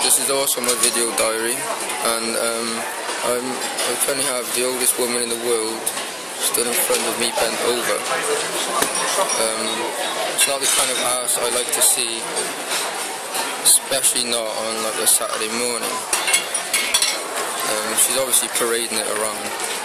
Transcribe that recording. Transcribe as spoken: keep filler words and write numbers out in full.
This is also my video diary, and um, I'm, I currently have the oldest woman in the world stood in front of me bent over. Um, it's not the kind of ass I like to see, especially not on like a Saturday morning. Um, she's obviously parading it around.